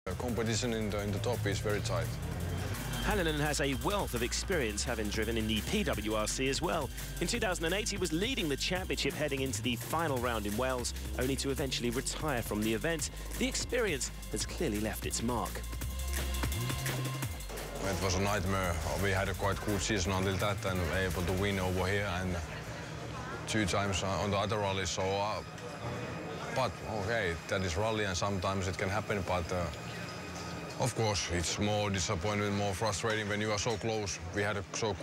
The competition in the top is very tight. Hänninen has a wealth of experience, having driven in the PWRC as well. In 2008, he was leading the championship heading into the final round in Wales, only to eventually retire from the event. The experience has clearly left its mark. It was a nightmare. We had a quite good season until that and were able to win over here and 2 times on the other rally. So, but okay, that is rally and sometimes it can happen, but of course, it's more disappointing, more frustrating when you are so close. We had a so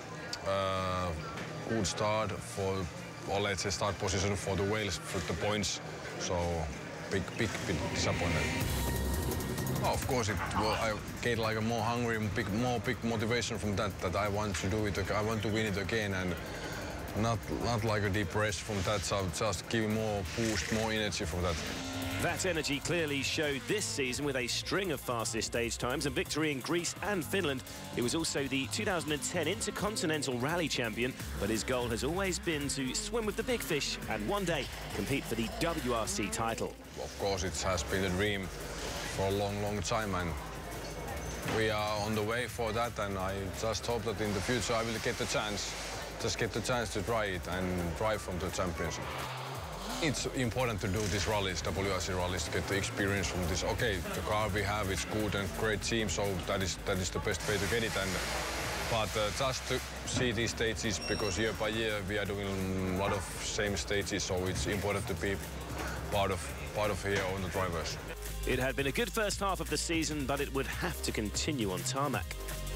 good start for, or let's say start position for the Wales with the points. So big disappointment. Of course, I get like a more hungry, more big motivation from that I want to do it. I want to win it again, and not like a deep rest from that. So just give more boost, more energy from that. That energy clearly showed this season with a string of fastest stage times and victory in Greece and Finland. He was also the 2010 Intercontinental Rally champion, but his goal has always been to swim with the big fish and one day compete for the WRC title. Of course, it has been a dream for a long time, and we are on the way for that, and I just hope that in the future I will get the chance, to try it and drive from the championship. It's important to do these rallies, WRC rallies, to get the experience from this. Okay, the car we have is good and great team, so that is the best way to get it. But just to see these stages, because year by year we are doing a lot of same stages, so it's important to be part of here on the drivers. It had been a good first half of the season, but it would have to continue on tarmac.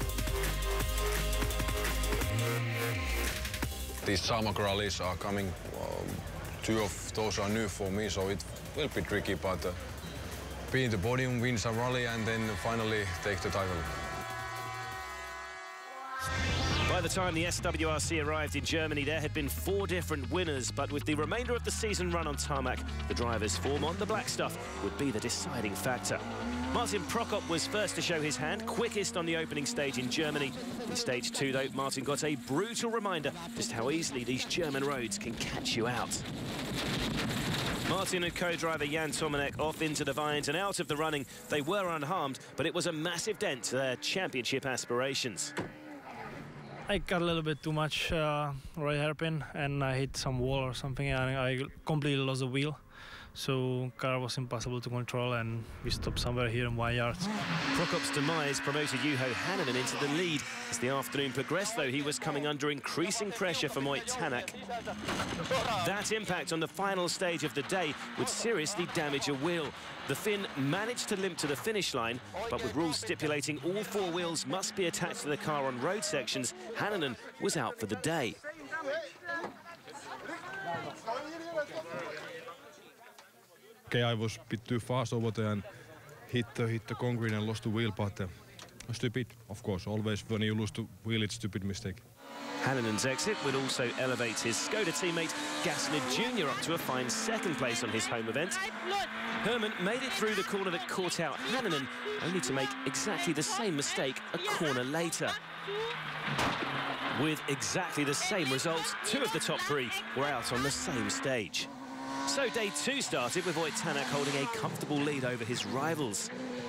These tarmac rallies are coming. 2 of those are new for me, so it will be tricky, but be in the podium, wins a rally, and then finally take the title. By the time the SWRC arrived in Germany, there had been 4 different winners, but with the remainder of the season run on tarmac, the driver's form on the black stuff would be the deciding factor. Martin Prokop was first to show his hand, quickest on the opening stage in Germany. In stage 2, though, Martin got a brutal reminder just how easily these German roads can catch you out. Martin and co-driver Jan Tomanek off into the vines and out of the running. They were unharmed, but it was a massive dent to their championship aspirations. I got a little bit too much right hairpin and I hit some wall or something and I completely lost the wheel. So car was impossible to control and we stopped somewhere here in 1 yard. Prokop's demise promoted Juho Hänninen into the lead. As the afternoon progressed, though, he was coming under increasing pressure from Ott Tänak. That impact on the final stage of the day would seriously damage a wheel. The Finn managed to limp to the finish line, but with rules stipulating all 4 wheels must be attached to the car on road sections, Hänninen was out for the day. Okay, I was a bit too fast over there and hit the concrete and lost the wheel, but stupid, of course. Always when you lose the wheel, it's a stupid mistake. Hänninen's exit would also elevate his Skoda teammate Gassner Jr. up to a fine 2nd place on his home event. Herman made it through the corner that caught out Hänninen, only to make exactly the same mistake a corner later. With exactly the same results, 2 of the top 3 were out on the same stage. So day 2 started with Ott Tänak holding a comfortable lead over his rivals.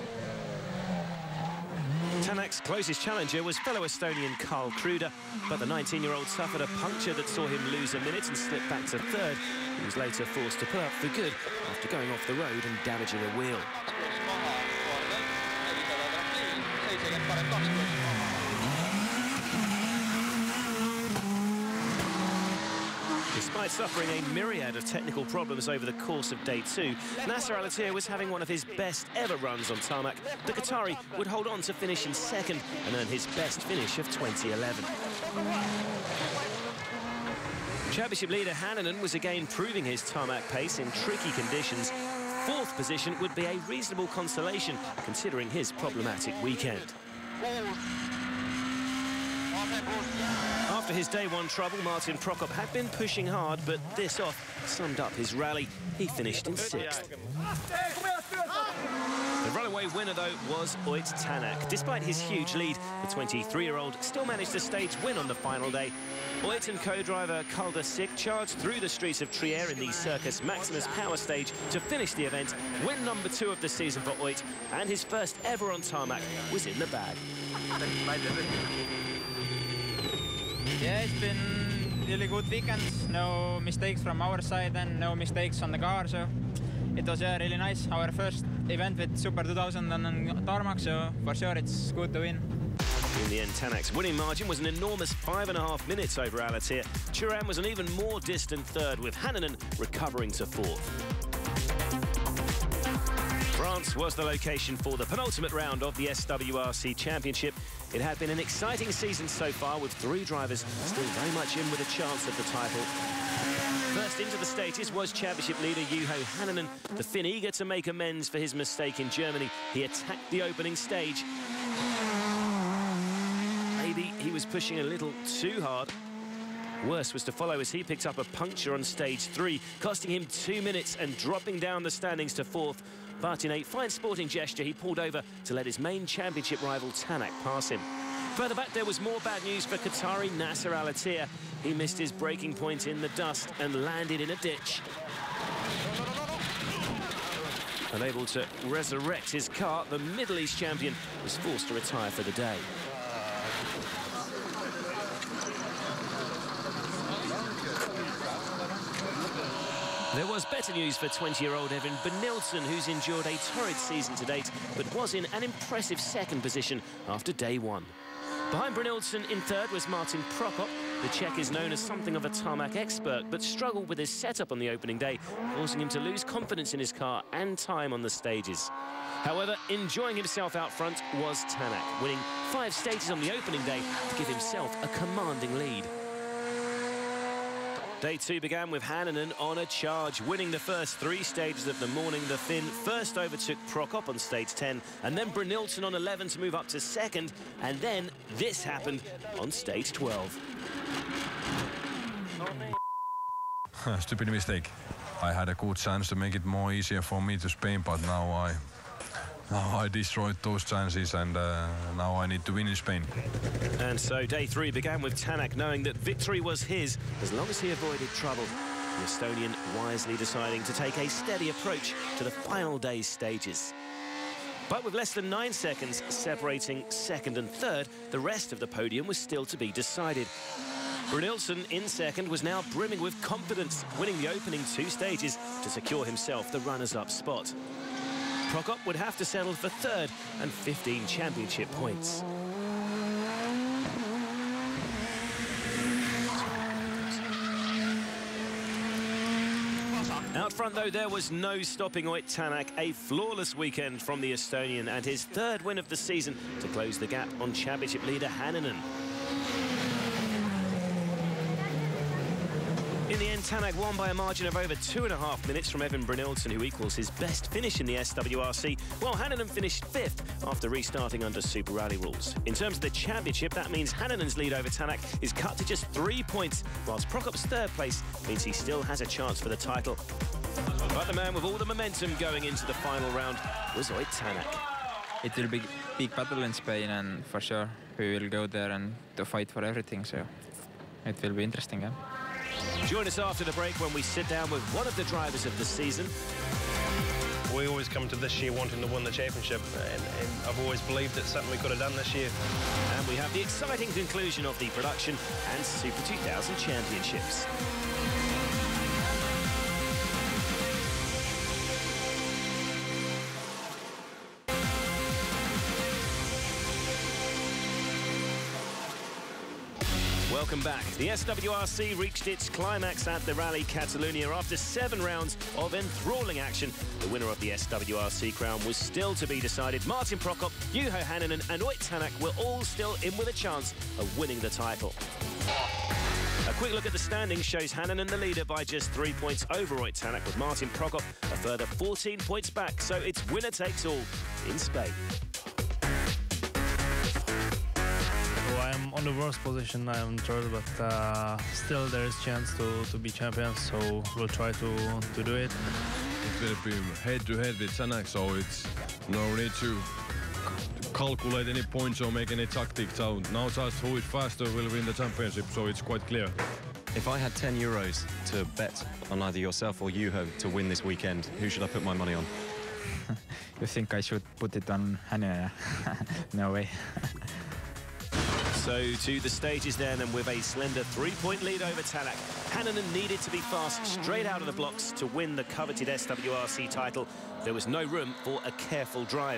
Tänak's closest challenger was fellow Estonian Carl Kruder, but the 19-year-old suffered a puncture that saw him lose a minute and slip back to 3rd. He was later forced to pull up for good after going off the road and damaging a wheel. Despite suffering a myriad of technical problems over the course of day 2, Nasser Al-Attiyah was having one of his best ever runs on tarmac. The Qatari would hold on to finish in 2nd and earn his best finish of 2011. Championship leader Hänninen was again proving his tarmac pace in tricky conditions. 4th position would be a reasonable consolation considering his problematic weekend. After his day 1 trouble, Martin Prokop had been pushing hard, but this off summed up his rally. He finished in 6th. The runaway winner, though, was Ott Tänak. Despite his huge lead, the 23-year-old still managed a stage win on the final day. Ott and co-driver Calder Sick charged through the streets of Trier in the Circus Maximus Power Stage to finish the event. Win number 2 of the season for Ott, and his first ever on tarmac was in the bag. Yeah, it's been really good weekend. No mistakes from our side and no mistakes on the car, so it was really nice. Our first event with Super 2000 on tarmac, so for sure it's good to win. In the end, Tänak's winning margin was an enormous 5.5 minutes over Alatir. Turan was an even more distant third, with Hänninen recovering to 4th. France was the location for the penultimate round of the SWRC Championship. It had been an exciting season so far, with 3 drivers still very much in with a chance at the title. First into the stages was championship leader Juho Hänninen, the Finn eager to make amends for his mistake in Germany. He attacked the opening stage. Maybe he was pushing a little too hard. Worse was to follow as he picked up a puncture on stage 3, costing him 2 minutes and dropping down the standings to 4th. But in a fine sporting gesture, he pulled over to let his main championship rival Tänak pass him. Further back, there was more bad news for Qatari Nasser Al-Attiyah. He missed his braking point in the dust and landed in a ditch. Unable to resurrect his car, the Middle East champion was forced to retire for the day. There was better news for 20-year-old Evan Benilson, who's endured a torrid season to date, but was in an impressive 2nd position after day 1. Behind Brynildsen in 3rd was Martin Prokop. The Czech is known as something of a tarmac expert, but struggled with his setup on the opening day, forcing him to lose confidence in his car and time on the stages. However, enjoying himself out front was Tänak, winning 5 stages on the opening day to give himself a commanding lead. Day 2 began with Hänninen on a charge, winning the first 3 stages of the morning. The Finn first overtook Prokop on stage 10, and then Brynildsen on 11 to move up to 2nd, and then this happened on stage 12. Stupid mistake. I had a good chance to make it more easier for me to spin, but now I destroyed those chances, and now I need to win in Spain. And so day 3 began with Tänak knowing that victory was his as long as he avoided trouble. The Estonian wisely deciding to take a steady approach to the final day's stages. But with less than 9 seconds separating 2nd and 3rd, the rest of the podium was still to be decided. Brynildsen in 2nd was now brimming with confidence, winning the opening 2 stages to secure himself the runners-up spot. Prokop would have to settle for 3rd and 15 championship points. Out front, though, there was no stopping Ott Tänak. A flawless weekend from the Estonian and his 3rd win of the season to close the gap on championship leader Hänninen. In the end, Tänak won by a margin of over 2.5 minutes from Evan Brynildsen, who equals his best finish in the SWRC, while Hänninen finished 5th after restarting under Super Rally rules. In terms of the championship, that means Hanninen's lead over Tänak is cut to just 3 points, whilst Prokop's 3rd place means he still has a chance for the title. But the man with all the momentum going into the final round was Ott Tänak. It will be a big battle in Spain, and for sure we will go there and to fight for everything, so it will be interesting. Yeah? Join us after the break when we sit down with one of the drivers of the season. We always come to this year wanting to win the championship, and I've always believed it's something we could have done this year. And we have the exciting conclusion of the production and Super 2000 championships. Welcome back. The SWRC reached its climax at the Rally Catalunya after 7 rounds of enthralling action. The winner of the SWRC crown was still to be decided. Martin Prokop, Juho Hänninen and Ott Tänak were all still in with a chance of winning the title. A quick look at the standings shows Hänninen the leader by just 3 points over Ott Tänak, with Martin Prokop a further 14 points back, so it's winner takes all in Spain. I'm on the worst position. I'm third, but still there is chance to be champions, so we'll try to do it. It will be head-to-head with Tänak, so it's no need to calculate any points or make any tactics. So now just who is faster will win the championship, so it's quite clear. If I had 10 euros to bet on either yourself or Juho to win this weekend, who should I put my money on? You think I should put it on Hänen? No way. So to the stages then, and with a slender 3-point lead over Tänak, Hänninen needed to be fast straight out of the blocks to win the coveted SWRC title. There was no room for a careful drive.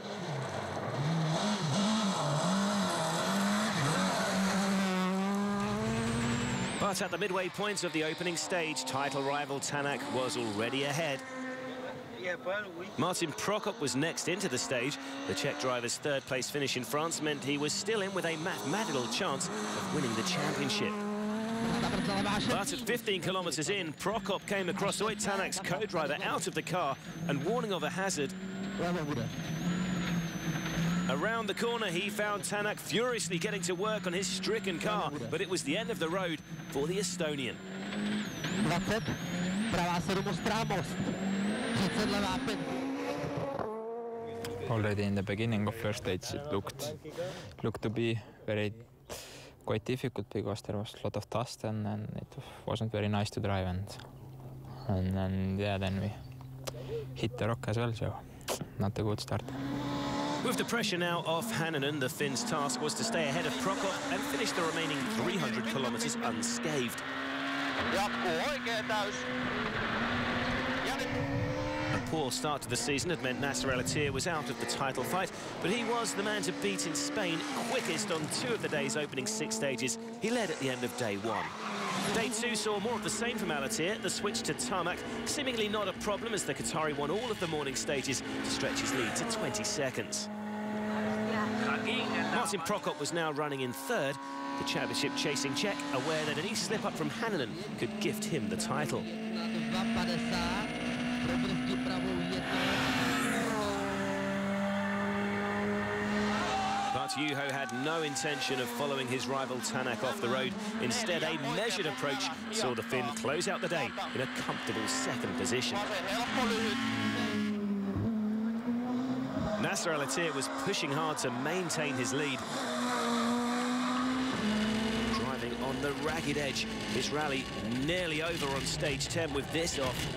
But at the midway point of the opening stage, title rival Tänak was already ahead. Martin Prokop was next into the stage. The Czech driver's third-place finish in France meant he was still in with a mathematical chance of winning the championship. But at 15 kilometres in, Prokop came across Ott Tänak's co-driver out of the car and warning of a hazard. Around the corner, he found Tänak furiously getting to work on his stricken car, but it was the end of the road for the Estonian. Already in the beginning of first stage, it looked to be quite difficult because there was a lot of dust and it wasn't very nice to drive, and yeah, then we hit the rock as well, so not a good start. With the pressure now off Hänninen, the Finn's task was to stay ahead of Prokop and finish the remaining 300 kilometres unscathed. A poor start to the season had meant Nasser El-Attiyah was out of the title fight, but he was the man to beat in Spain, quickest on 2 of the day's opening 6 stages. He led at the end of day 1. Day 2 saw more of the same from El-Attiyah. The switch to tarmac, seemingly not a problem as the Qatari won all of the morning stages to stretch his lead to 20 seconds. Martin Prokop was now running in third, the championship chasing Czech, aware that any slip-up from Hänninen could gift him the title. But Juho had no intention of following his rival Tänak off the road. Instead, a measured approach saw the Finn close out the day in a comfortable second position. Nasser El-Attiyah was pushing hard to maintain his lead. Driving on the ragged edge, his rally nearly over on stage 10 with this off.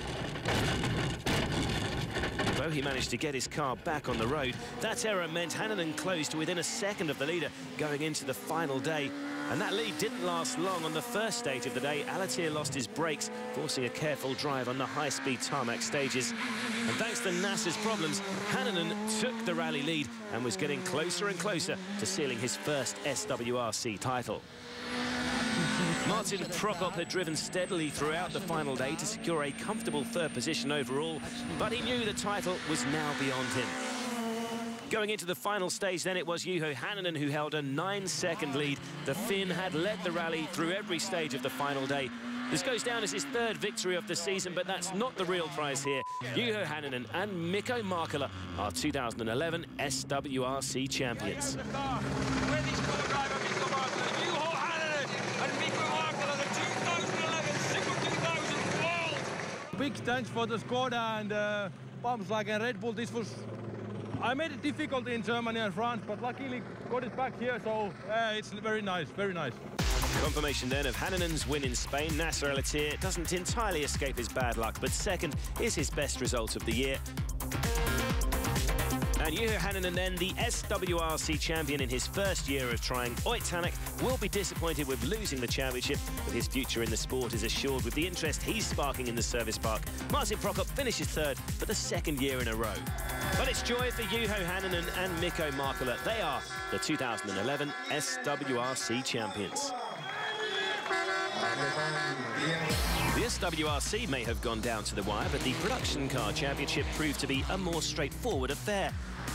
Though he managed to get his car back on the road, that error meant Hänninen closed to within a second of the leader going into the final day. And that lead didn't last long. On the first stage of the day, El-Attiyah lost his brakes, forcing a careful drive on the high-speed tarmac stages. And thanks to Nasser's problems, Hänninen took the rally lead and was getting closer and closer to sealing his first SWRC title. Martin Prokop had driven steadily throughout the final day to secure a comfortable third position overall, but he knew the title was now beyond him. Going into the final stage, then, it was Juho Hänninen who held a 9-second lead. The Finn had led the rally through every stage of the final day. This goes down as his third victory of the season, but that's not the real prize here. Juho Hänninen and Mikko Markkula are 2011 SWRC champions. Big thanks for the squad and Volkswagen and Red Bull. I made it difficult in Germany and France, but luckily got it back here, so it's very nice, very nice. Confirmation then of Hänninen's win in Spain. Nasser El-Attiyah doesn't entirely escape his bad luck, but second is his best result of the year. And Juho Hänninen then, the SWRC champion in his first year of trying. Ott Tänak will be disappointed with losing the championship, but his future in the sport is assured with the interest he's sparking in the service park. Martin Prokop finishes third for the second year in a row. But it's joy for Juho Hänninen and Mikko Markkula. They are the 2011 SWRC champions. The SWRC may have gone down to the wire, but the Production Car Championship proved to be a more straightforward affair.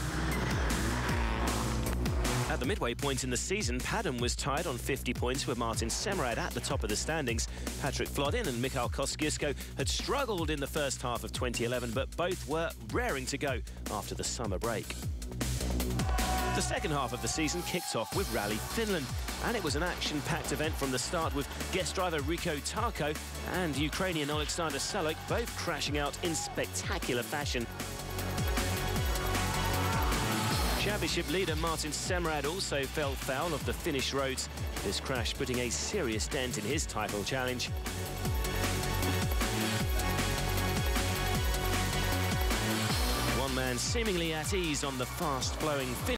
At the midway point in the season, Padden was tied on 50 points with Martin Semmerad at the top of the standings. Patrick Flodin and Michał Kosciuszko had struggled in the first half of 2011, but both were raring to go after the summer break. The second half of the season kicked off with Rally Finland, and it was an action-packed event from the start with guest driver Rico Tarko and Ukrainian Oleksandr Salok both crashing out in spectacular fashion. Championship leader Martin Semrad also fell foul of the Finnish roads. This crash putting a serious dent in his title challenge. One man seemingly at ease on the fast-flowing